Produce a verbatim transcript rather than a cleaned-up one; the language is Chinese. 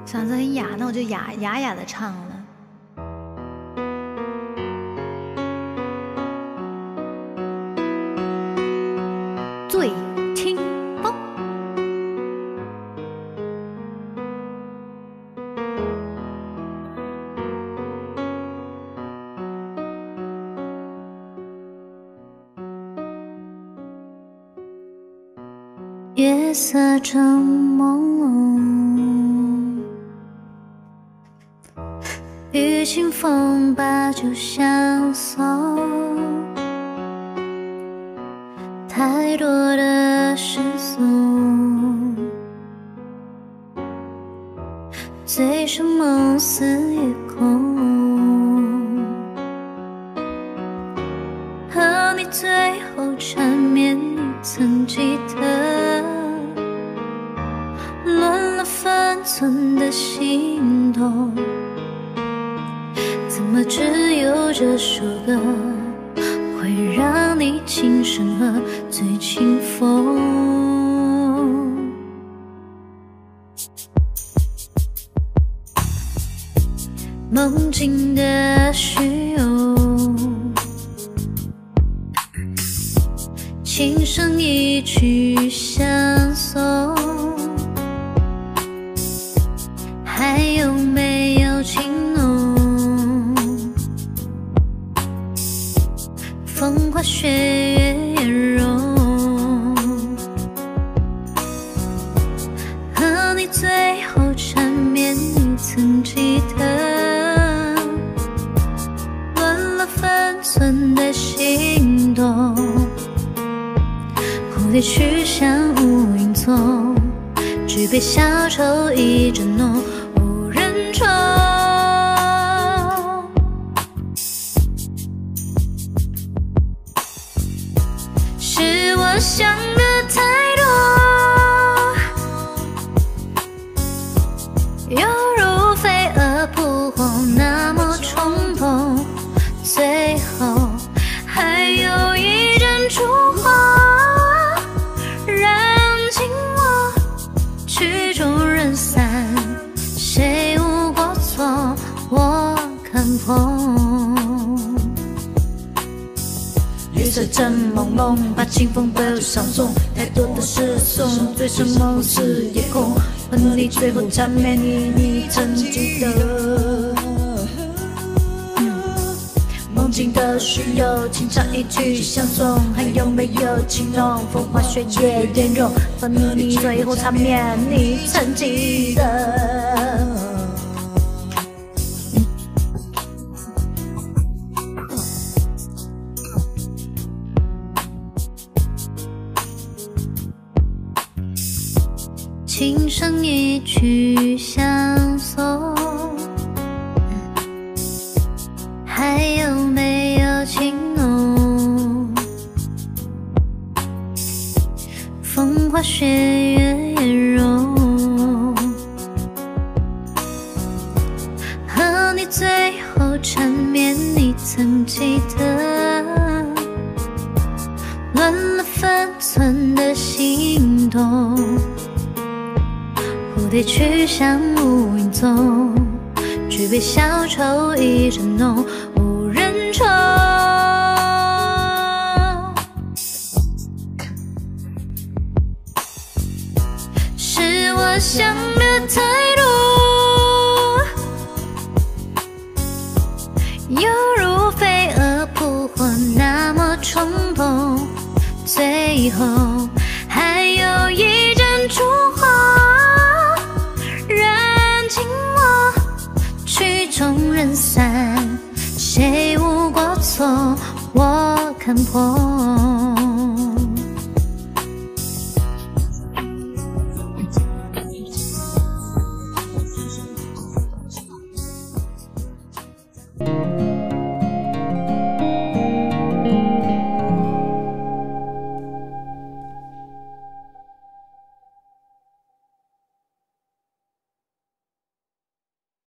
嗓子很哑，那我就哑哑哑的唱了。醉听风， 月色正朦胧，与清风把酒相送。太多的世俗，醉生梦死与空，和你最后缠绵，你曾记得乱了分寸的心动，怎么只有这首歌会让你轻声和醉清风？梦境的虚有，轻声一曲相送，还有没有情浓？风花雪月颜容，和你最后缠绵，你曾记得乱了分寸的心动，蝴蝶去向无影踪，举杯消愁意正浓，无人宠。是我想的太多，犹如飞蛾扑火那么冲动，最后还有一阵烛火，燃尽我曲终人散，谁无过错我看破。 月色正朦胧，把清风背后上送，太多的诗颂，醉生梦死夜空，和你最后缠绵，你你曾记得。梦境的虚有，轻唱一曲相送，还有没有情浓？风花雪月颜容，和你最后缠绵，你曾记得。 轻声一曲相送，还有没有情浓？风花雪月颜容，和你最后缠绵，你曾记得乱了分寸的心动，蝴蝶去向无影踪，举杯消愁意正浓，无人宠。是我想的太多，犹如飞蛾扑火那么冲动，最后还有一阵烛火，曲终人散，谁无过错我看破。